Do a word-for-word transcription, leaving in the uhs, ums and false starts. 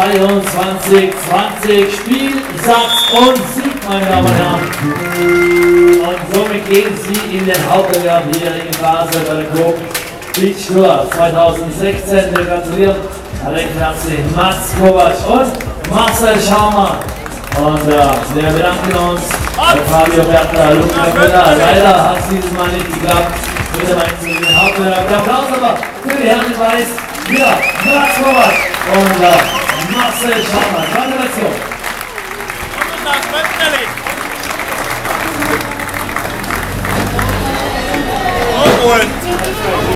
dreiundzwanzig zwanzig. Spiel, Satz und Sieg, meine Damen und Herren. Und somit gehen Sie in den Hauptbewerb hier in Basel bei der Coop Beach Tour zweitausendsechzehn. Wir gratulieren recht herzlich Mats Kovac und Marcel Schaumann. Und äh, wir bedanken uns bei Fabio Berta, Luca Köller. Leider hat es dieses Mal nicht geklappt. Bitte mal in den Hauptbewerb. Der Applaus aber für die Herren in Weiß. Hier, Mats Kovac und äh, Marcel Schaumann. Gratulation. Und